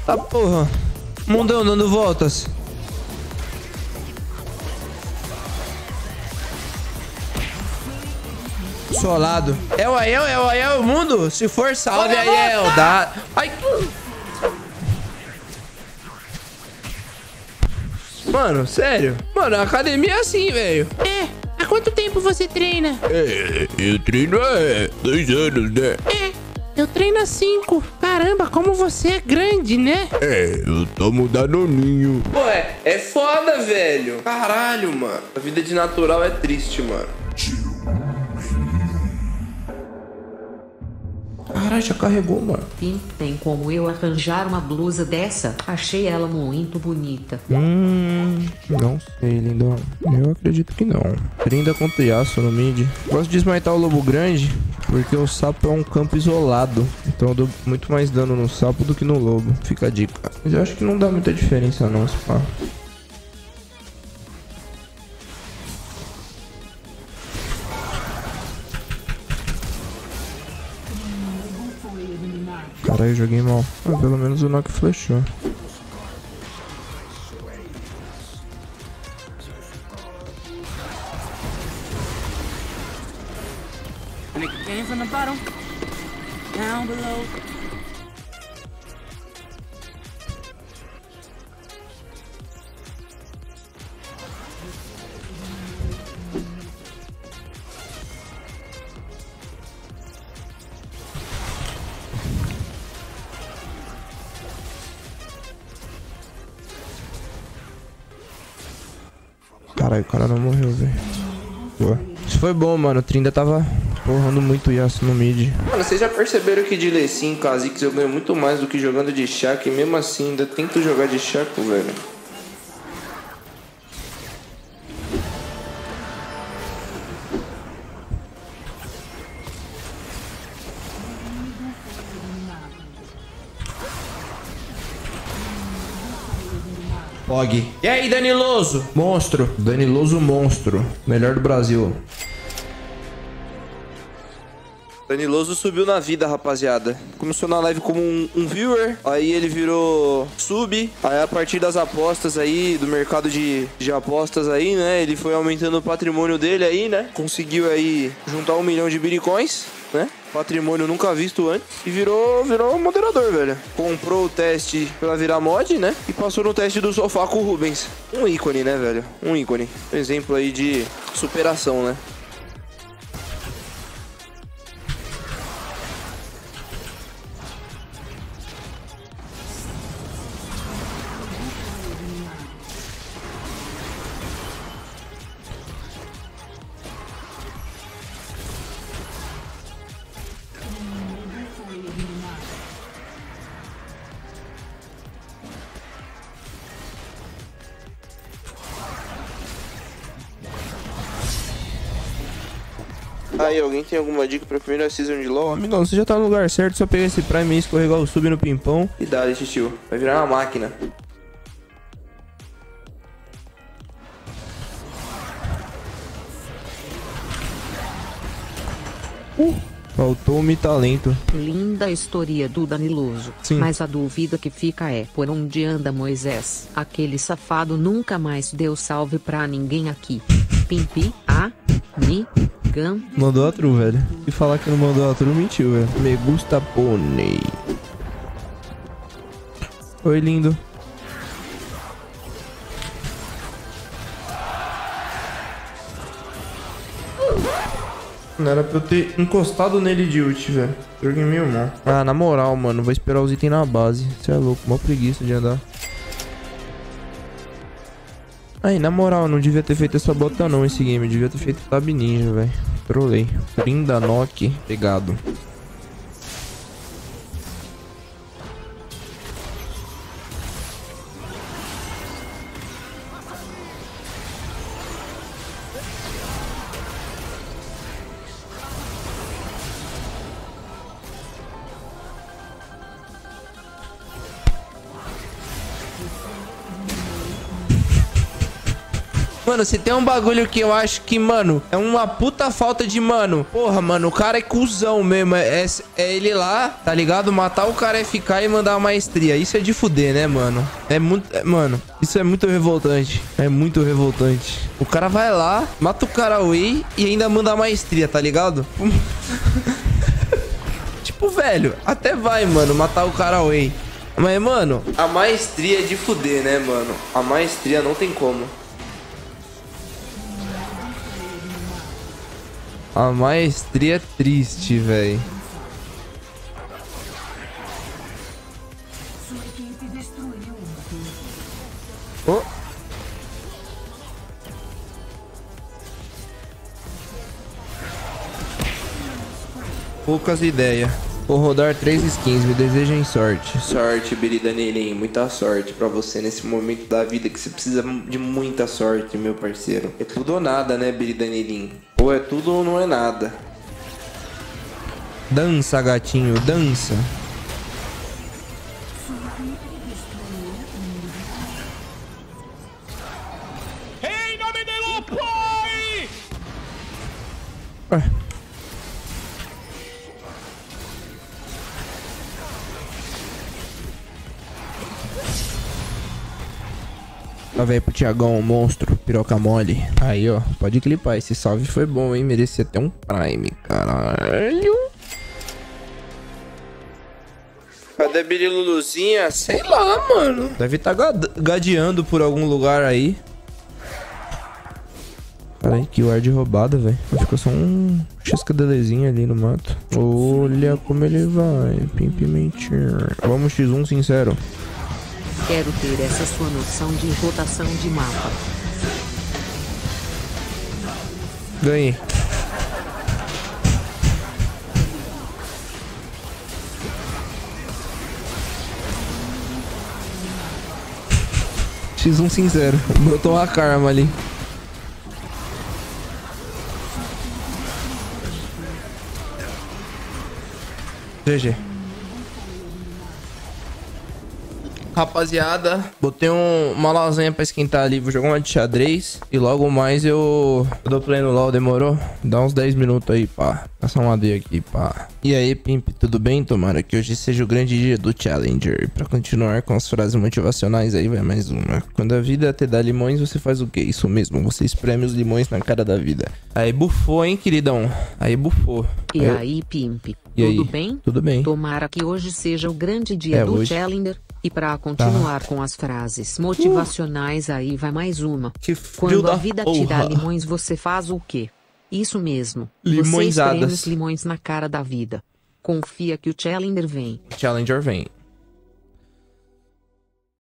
Tá porra. Mundão dando voltas. Solado. É o Aiel, mundo. Se for, salve Aiel. Dá. Ai. Mano, sério. Mano, a academia é assim, velho. É. Há quanto tempo você treina? Eu treino há 2 anos, né? Eu treino há 5. Caramba, como você é grande, né? Eu tomo danoninho. Pô, é foda, velho. Caralho, mano. A vida de natural é triste, mano. Caralho, já carregou, mano. Sim, tem como eu arranjar uma blusa dessa? Achei ela muito bonita. Não sei, lindão. Eu acredito que não. 30 contra Yasuo no mid. Gosto de esmaitar o lobo grande, porque o sapo é um campo isolado. Então eu dou muito mais dano no sapo do que no lobo. Fica a dica. Mas eu acho que não dá muita diferença não, se pá. Caralho, eu joguei mal. Ah, pelo menos o Nock flechou. Came from the bottom, down below. Caralho, o cara não morreu, velho. Boa. Isso foi bom, mano. O Trinda tava porrando muito Yasuo no mid. Mano, vocês já perceberam que de Lecim, Kha'Zix eu ganho muito mais do que jogando de Shaco. E mesmo assim ainda tento jogar de Shaco, velho. Og. E aí, Daniloso? Monstro. Daniloso monstro. Melhor do Brasil. Daniloso subiu na vida, rapaziada. Começou na live como um viewer. Aí ele virou sub. Aí a partir das apostas aí, do mercado de apostas aí, né? Ele foi aumentando o patrimônio dele aí, né? Conseguiu aí juntar 1 milhão de bitcoins, né? Patrimônio nunca visto antes. E virou moderador, velho. Comprou o teste pra virar mod, né? E passou no teste do sofá com o Rubens. Um ícone, né, velho? Um ícone. Um exemplo aí de superação, né? Aí, alguém tem alguma dica pra primeira season de LoL? Amigão, você já tá no lugar certo, só pegar esse Prime e escorregar o sub no pimpão. E dá, tio. Vai virar uma máquina. Faltou um talento. Linda a história do Daniloso. Sim. Mas a dúvida que fica é: por onde anda Moisés? Aquele safado nunca mais deu salve pra ninguém aqui. Pimpi, ni, gan. Mandou a true, velho. E falar que não mandou a true, mentiu, velho. Me gusta pônei. Oi, lindo. Não era pra eu ter encostado nele de ult, velho. Joguei meio mal. Ah, na moral, mano. Vou esperar os itens na base. Você é louco. Mó preguiça de andar. Aí, na moral, não devia ter feito essa bota não, esse game. Devia ter feito Tab Ninja, velho. Trolei. Trinda Nock. Pegado. Mano, se tem um bagulho que eu acho que, mano, é uma puta falta de, mano. Porra, mano, o cara é cuzão mesmo. É ele lá, tá ligado? Matar o cara é ficar e mandar a maestria. Isso é de fuder, né, mano? É muito... mano, isso é muito revoltante. É muito revoltante. O cara vai lá, mata o cara away e ainda manda a maestria, tá ligado? Tipo, velho, até vai, mano, matar o cara away. Mas, mano, a maestria é de fuder, né, mano? A maestria não tem como. A maestria é triste, velho. Oh. Poucas ideias. Vou rodar 3 skins, me desejem sorte. Sorte, Biridaneirinho, muita sorte pra você nesse momento da vida que você precisa de muita sorte, meu parceiro. É tudo ou nada, né, Biridaneirinho? Ou é tudo ou não é nada. Dança, gatinho, dança. Em nome do Pai! Lá vem pro Thiagão, monstro, piroca mole. Aí, ó, pode clipar. Esse salve foi bom, hein? Merecia até um Prime, caralho. Cadê a Biriluluzinha? Sei lá, mano. Deve estar gadeando por algum lugar aí. Caralho, que ward roubada, velho. Ficou só um xiscadelezinho ali no mato. Olha como ele vai. Pimpimentinho. Vamos X1 sincero. Quero ter essa sua noção de rotação de mapa. Ganhei. X1 sincero. Brotou a karma ali. GG. Rapaziada, botei uma lasanha pra esquentar ali. Vou jogar uma de xadrez. E logo mais eu dou play no LoL, demorou? Dá uns 10 minutos aí, pá. Passar um AD aqui, pá. E aí, Pimp, tudo bem? Tomara que hoje seja o grande dia do Challenger. Pra continuar com as frases motivacionais aí, vai mais uma. Quando a vida te dá limões, você faz o quê? Isso mesmo, você espreme os limões na cara da vida. Aí bufou, hein, queridão? Aí bufou. E aí, Pimp? Tudo bem? Tudo bem. Tomara que hoje seja o grande dia do hoje. Challenger. E pra continuar com as frases motivacionais, aí vai mais uma. Que frio Quando da a vida te dá limões, você faz o quê? Isso mesmo. Você espreme os limões na cara da vida. Confia que o Challenger vem. Challenger vem.